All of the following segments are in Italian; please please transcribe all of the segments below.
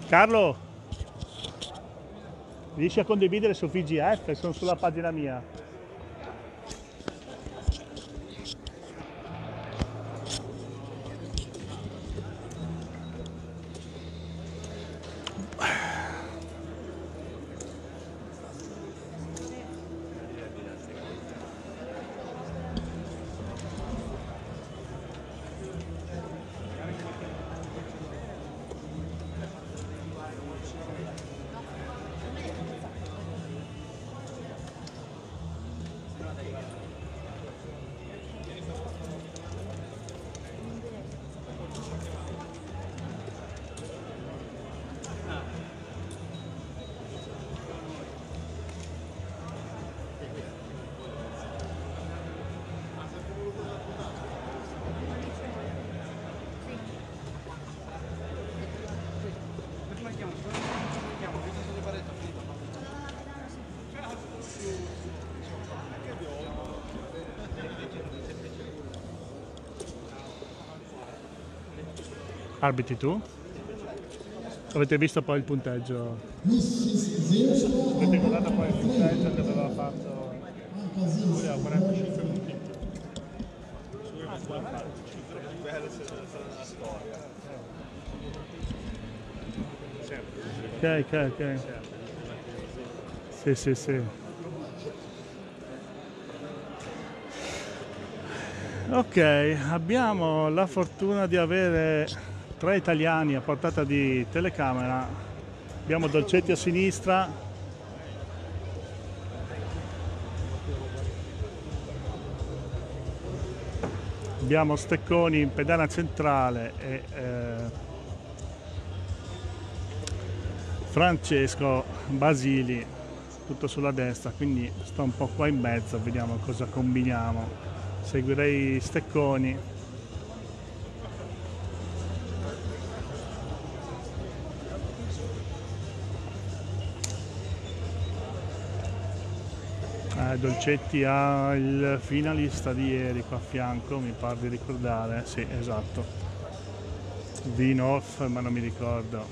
Carlo, riesci a condividere su VGF? Sono sulla pagina mia. Arbitri tu? Avete visto poi il punteggio? Avete guardato poi il punteggio che aveva fatto? Voleva 45 minuti. Ok. Sì. Ok, abbiamo la fortuna di avere 3 italiani a portata di telecamera. Abbiamo Dolcetti a sinistra, abbiamo Stecconi in pedana centrale e Francesco Basili tutto sulla destra, quindi sto un po' qua in mezzo, vediamo cosa combiniamo. Seguirei Stecconi. Dolcetti ha il finalista di ieri qua a fianco, mi pare di ricordare, sì, esatto, Vinolf, ma non mi ricordo.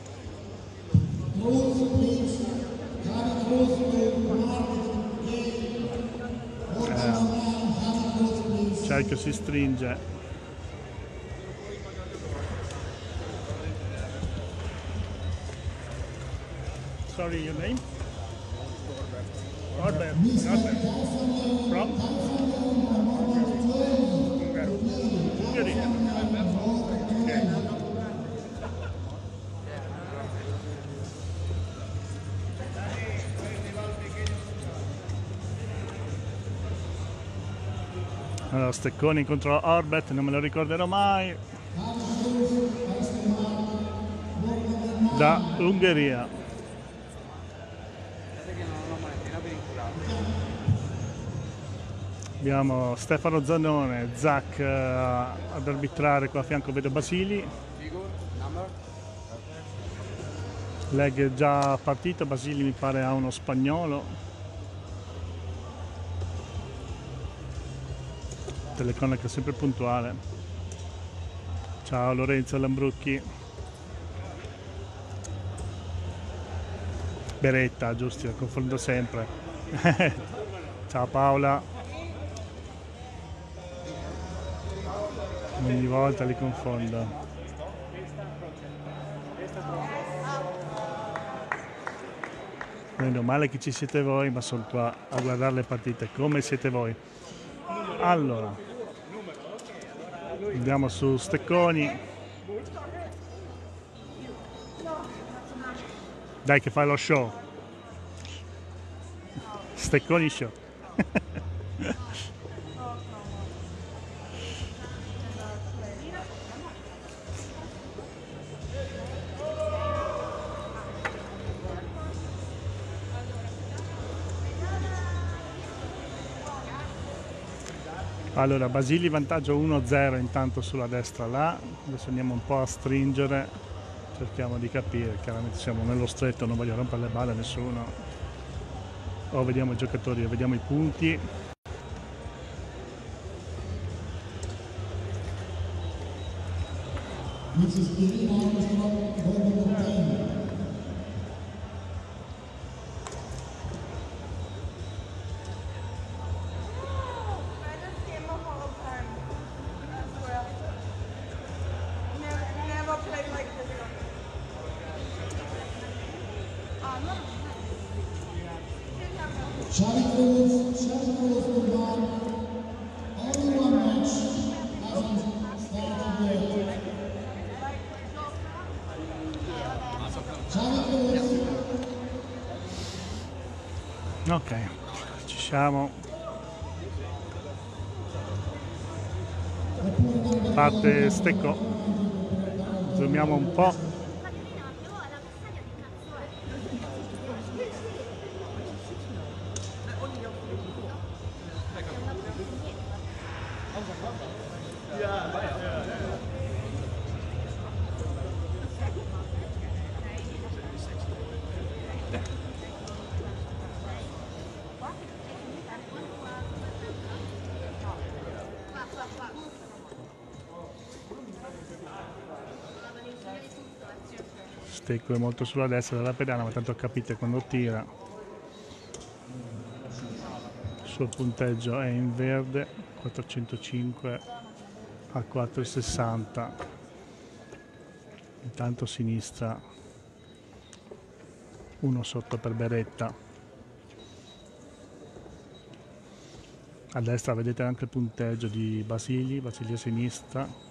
Cerchio si stringe. Sorry, your name? Norbert. From? Hungary. Okay. Allora, Stecconi contro Orbet, non me lo ricorderò mai. Da Ungheria. Abbiamo Stefano Zannone, Zach ad arbitrare qua a fianco, vedo Basili. Leg è già partito, Basili mi pare ha uno spagnolo. Telecronaca sempre puntuale. Ciao Lorenzo Lambrucchi. Beretta, giusto, lo confondo sempre. Ciao Paola. Ogni volta li confondo. Meno male che ci siete voi, ma sono qua a guardare le partite come siete voi. Allora, andiamo su Stecconi. Dai che fai lo show. Stecconi show. Allora, Basili vantaggio 1-0 intanto sulla destra là, adesso andiamo un po' a stringere, cerchiamo di capire, chiaramente siamo nello stretto, non voglio rompere le balle a nessuno, o vediamo i giocatori o vediamo i punti. Ok, ci siamo. Parte Stecco, zoomiamo un po'. Stecco è molto sulla destra della pedana, ma tanto capite quando tira. Il suo punteggio è in verde, 405 a 460. Intanto sinistra, uno sotto per Beretta. A destra vedete anche il punteggio di Basili a sinistra.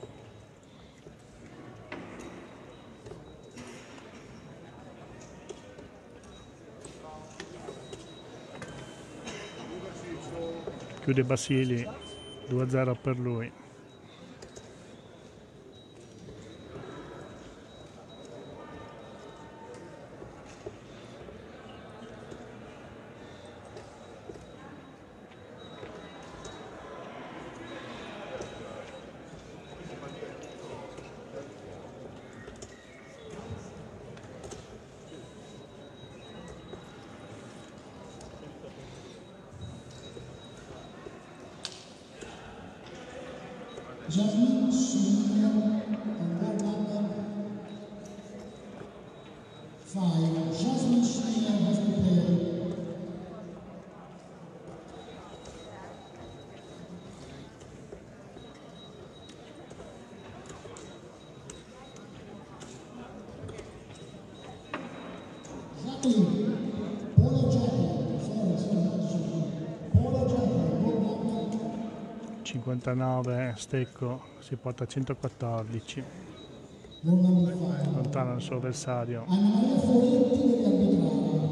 Chiude Basili, 2-0 per lui. Jasmine Senior on roll number 5. Jasmine Senior has prepared. Jacqueline. Paula Jacqueline. Paula Jacqueline. Roll number 59, Stecco si porta a 114, roll number 5. lontano il suo avversario. Anna Maria Foretti degli arbitrari.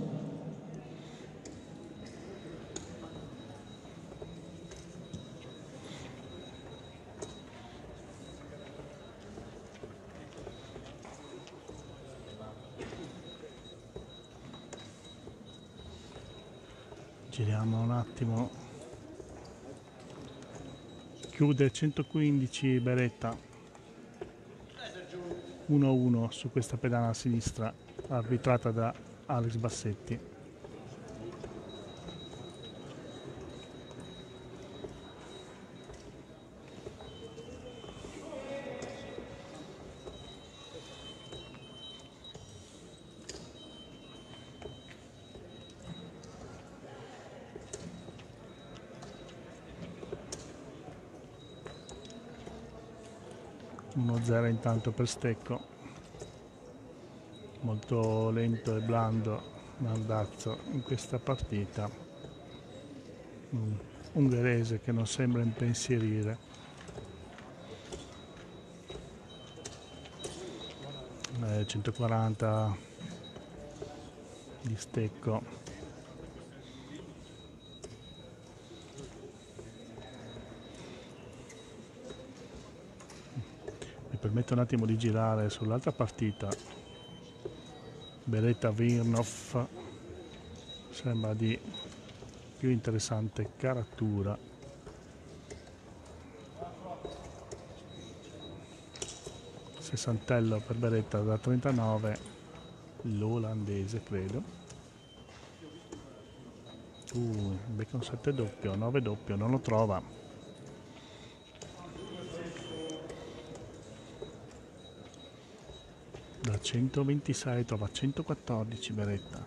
Giriamo un attimo. Chiude 115 Beretta, 1-1 su questa pedana a sinistra, arbitrata da Alex Bassetti. Zero intanto per Stecco, molto lento e blando Nardazzo in questa partita. Ungherese che non sembra impensierire. 140 di Stecco. Permette un attimo di girare sull'altra partita. Beretta Virnov sembra di più interessante caratura. Sessantello per Beretta da 39, l'olandese credo. Becca un 7 doppio, 9 doppio, non lo trova. Da 126 trova 114 Beretta.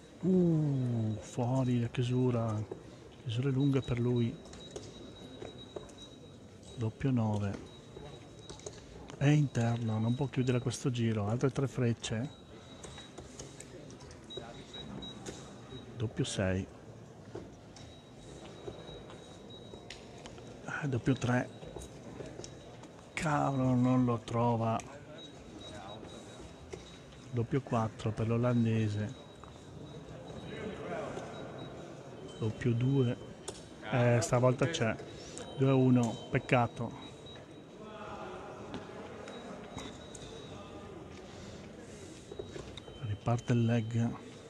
Fuori la chiusura. Chiusure lunghe per lui. Doppio 9. È interno, non può chiudere questo giro. Altre 3 frecce. Doppio 6. doppio 3, cavolo, non lo trova. Doppio 4 per l'olandese, doppio 2, stavolta c'è, 2-1, peccato. Riparte il leg.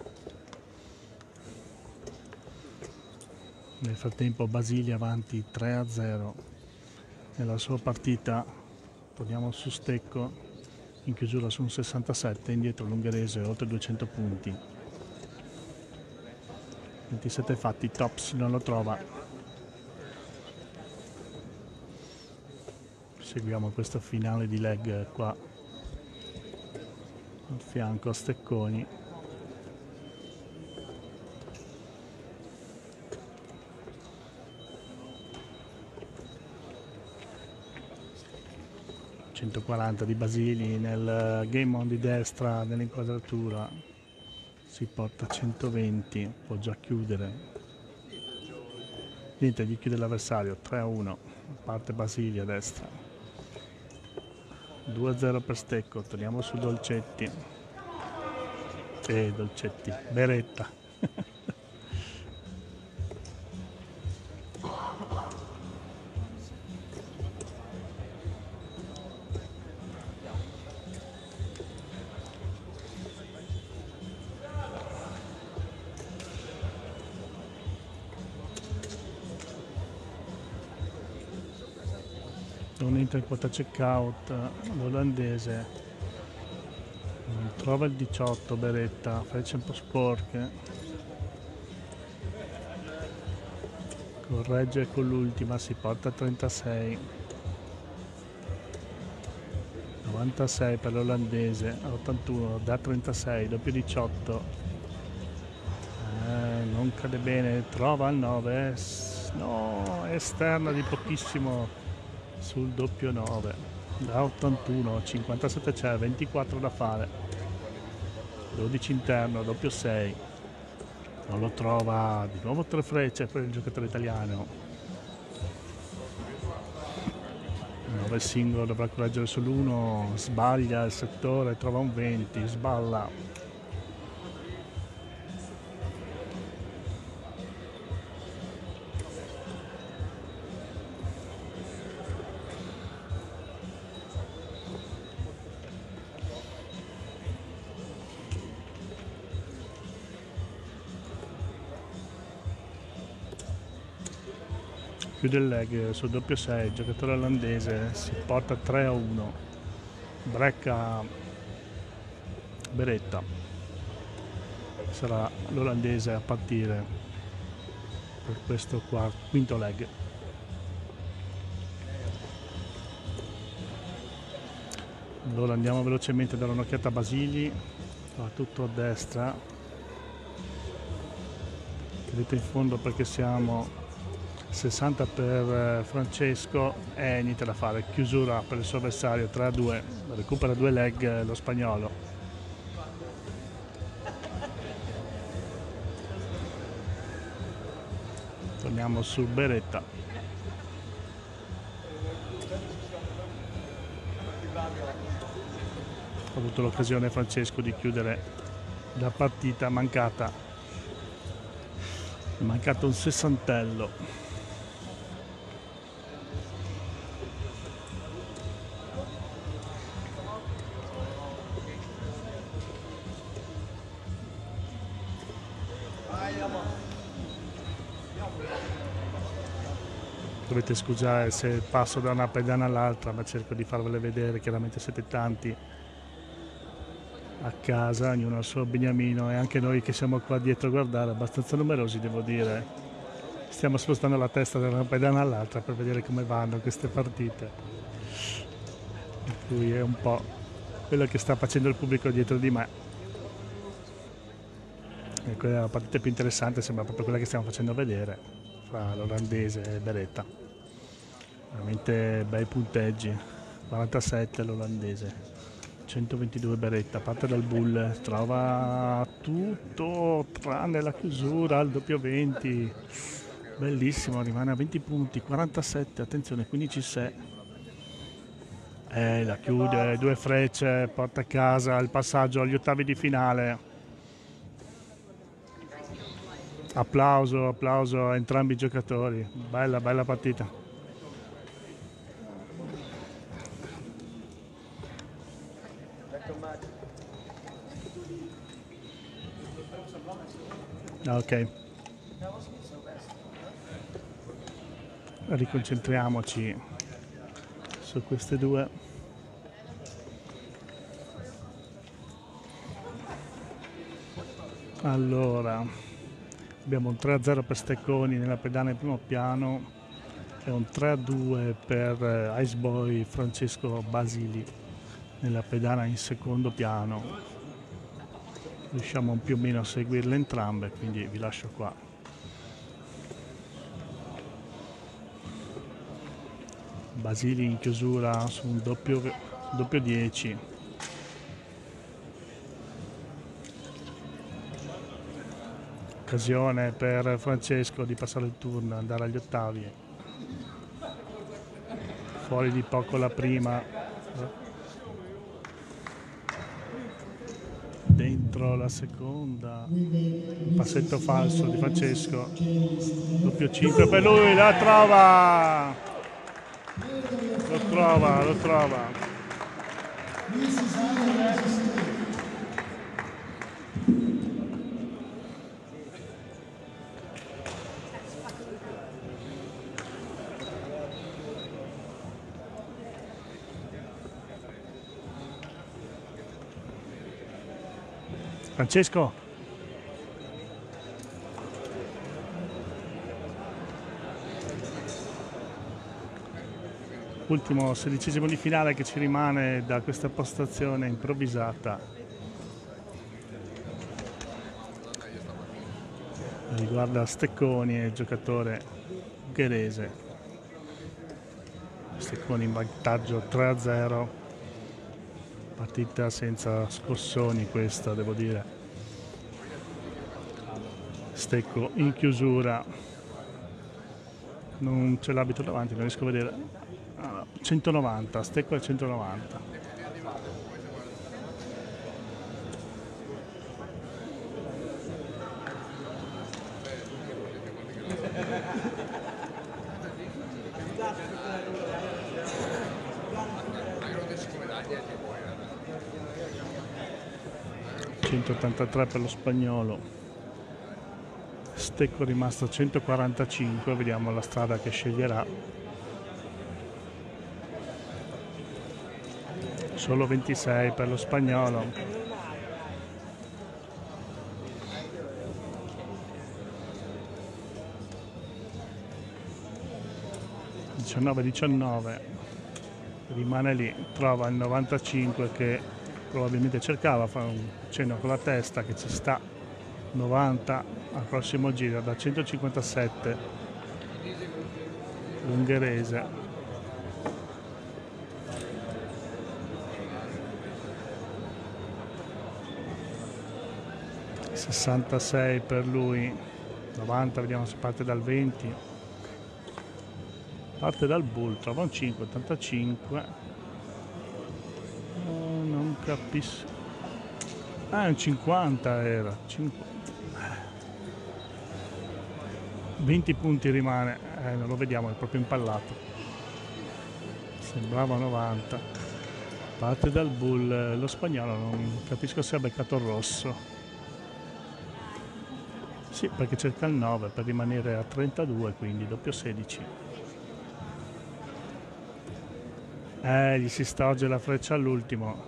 Nel frattempo Basili avanti 3-0 nella sua partita. Torniamo su stecco, in chiusura su un 67, indietro l'ungherese oltre 200 punti. 27 fatti, Tops non lo trova. Seguiamo questo finale di leg qua al fianco a Stecconi. ...140 di Basili nel game on di destra nell'inquadratura, si porta 120, può già chiudere, niente, gli chiude l'avversario, 3-1, parte Basili a destra, 2-0 per Stecco, torniamo su Dolcetti, Dolcetti, Beretta. Non entra in quota checkout l'olandese, non trova il 18 Beretta, frecce un po' sporche, corregge con l'ultima, si porta a 36, 96 per l'olandese, 81 da 36, doppio 18, non cade bene, trova il 9, no, esterna di pochissimo sul doppio 9, da 81, 57 c'è, 24 da fare, 12 interno, doppio 6, non lo trova, di nuovo 3 frecce per il giocatore italiano, 9 singolo, dovrà correggere sull'1, sbaglia il settore, trova un 20, sballa. Chiude il leg sul doppio 6, il giocatore olandese si porta 3-1, brecca Beretta, sarà l'olandese a partire per questo quinto leg. Allora andiamo velocemente a dare un'occhiata a Basili, fa tutto a destra, vedete in fondo perché siamo 60 per Francesco e niente da fare, chiusura per il suo avversario, 3-2, recupera 2 leg lo spagnolo. Torniamo su Beretta. Ha avuto l'occasione Francesco di chiudere la partita, mancato un sessantello. Dovete scusare se passo da una pedana all'altra, ma cerco di farvele vedere, chiaramente siete tanti a casa, ognuno ha il suo beniamino e anche noi che siamo qua dietro a guardare, abbastanza numerosi devo dire, stiamo spostando la testa da una pedana all'altra per vedere come vanno queste partite, per cui è un po' quello che sta facendo il pubblico dietro di me. E quella è la partita più interessante, sembra proprio quella che stiamo facendo vedere fra l'olandese e Beretta, veramente bei punteggi, 47 l'olandese, 122 Beretta, parte dal bull, trova tutto tranne la chiusura al doppio 20, bellissimo, rimane a 20 punti, 47, attenzione, 15-6. La chiude, 2 frecce, porta a casa il passaggio agli ottavi di finale. Applauso, applauso a entrambi i giocatori, bella, bella partita. Ok, riconcentriamoci su queste due. Allora, abbiamo un 3-0 per Stecconi nella pedana in primo piano e un 3-2 per Iceboy Francesco Basili nella pedana in secondo piano. Riusciamo più o meno a seguirle entrambe, quindi vi lascio qua. Basili in chiusura su un doppio 10. Occasione per Francesco di passare il turno, andare agli ottavi. Fuori di poco la prima. Dentro la seconda, passetto falso di Francesco, doppio 5 per lui, la trova, lo trova. Francesco. Ultimo 16° di finale che ci rimane da questa postazione improvvisata. Riguarda Stecconi e il giocatore ungherese. Stecconi in vantaggio 3-0. Partita senza scossoni questa, devo dire. Stecco in chiusura, non c'è l'abito davanti, non riesco a vedere. 190, Stecco al 190. $183 per lo spagnolo. Stecco rimasto a 145, vediamo la strada che sceglierà. Solo 26 per lo spagnolo. $19,19, rimane lì, trova il 95 che probabilmente cercava, fa un cenno con la testa che ci sta. 90 al prossimo giro da 157 l'ungherese. $66 per lui, 90, vediamo se parte dal 20, parte dal bull, trova un 5, 85, non capisco, un 50 era, 20 punti rimane, non lo vediamo, è proprio impallato, sembrava 90, parte dal bull, lo spagnolo non capisco se ha beccato il rosso. Sì, perché cerca il 9 per rimanere a 32, quindi doppio 16. Gli si storge la freccia all'ultimo.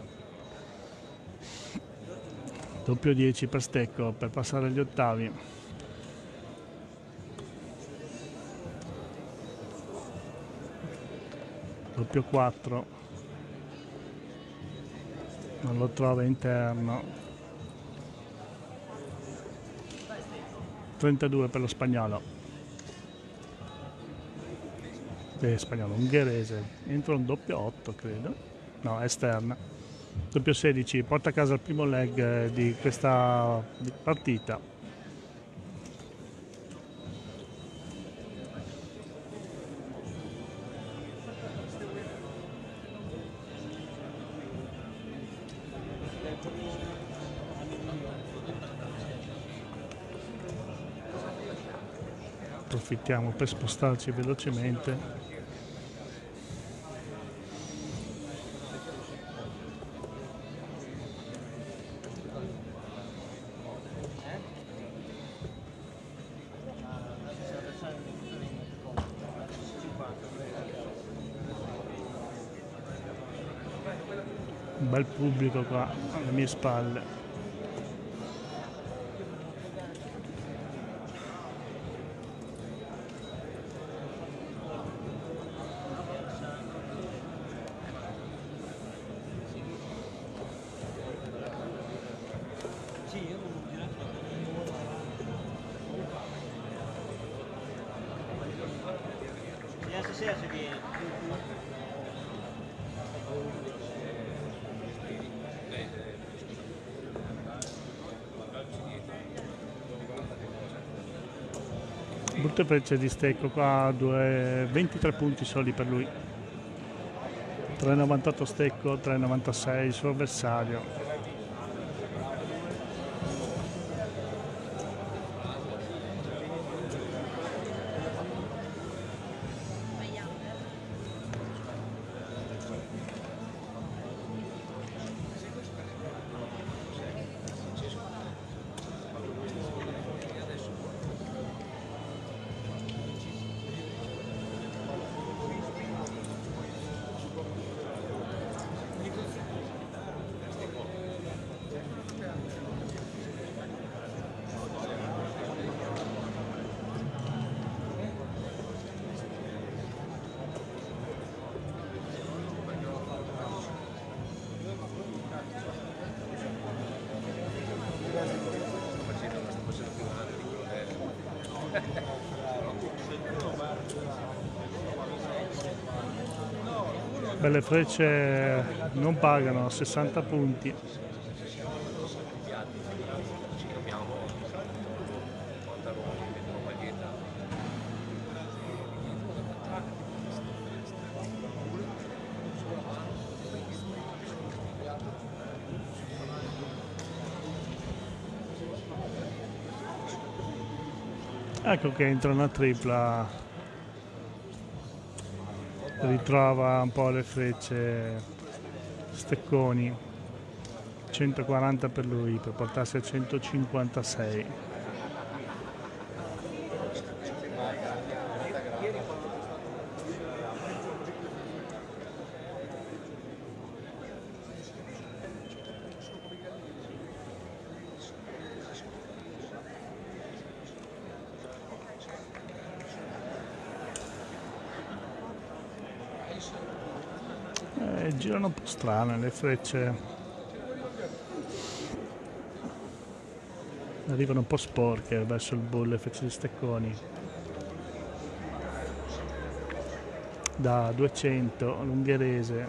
Doppio 10 per Stecco per passare agli ottavi. Doppio 4. Non lo trova interno. 32 per lo spagnolo. Spagnolo, ungherese. Entra un doppio 8, credo. No, esterna. Doppio 16, porta a casa il primo leg di questa partita. approfittiamo per spostarci velocemente. Un bel pubblico qua alle mie spalle. Brutte frecce di stecco qua, 23 punti soli per lui. 3,98 stecco, 3,96 il suo avversario. Belle frecce non pagano, 60 punti. Ecco che entra una tripla, ritrova un po' le frecce Stecconi, 140 per lui per portarsi a 156. Girano un po' strane le frecce, arrivano un po' sporche verso il bull, le frecce di Stecconi. Da 200 l'ungherese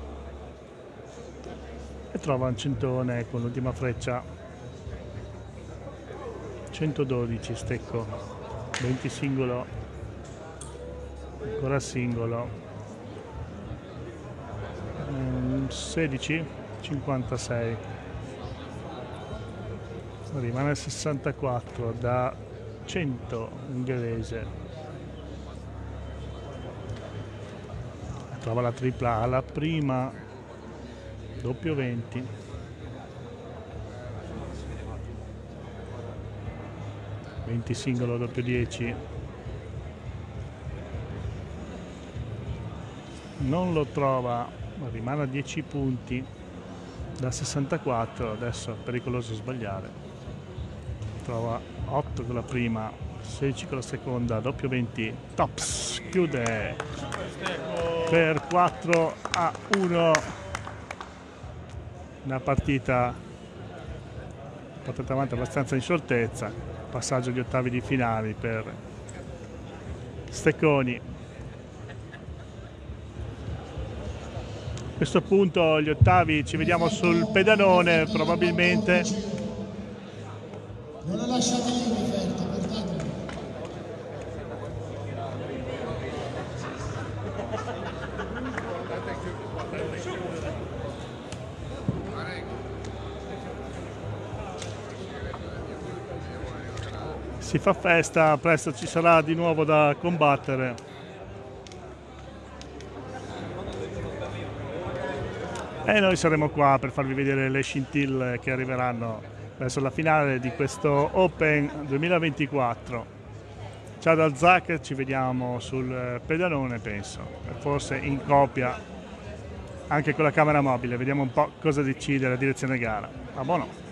e trova un centone con l'ultima freccia, 112 Stecco, 20 singolo, ancora singolo, 16,56, rimane 64 da 100 ungherese, trova la tripla alla prima, doppio 20, singolo, doppio 10, non lo trova, rimane a 10 punti da 64, adesso è pericoloso sbagliare, trova 8 con la prima, 16 con la seconda, doppio 20, tops, chiude per 4-1, una partita portata avanti abbastanza in scioltezza, passaggio agli ottavi di finale per Stecconi. A questo punto gli ottavi ci vediamo sul pedalone probabilmente. Non la lasciate lì un'offerta, portatela. Si fa festa, presto ci sarà di nuovo da combattere. E noi saremo qua per farvi vedere le scintille che arriveranno verso la finale di questo Open 2024. Ciao da Zach, ci vediamo sul pedalone penso, forse in coppia anche con la camera mobile, vediamo un po' cosa decide la direzione gara. Ah, buono.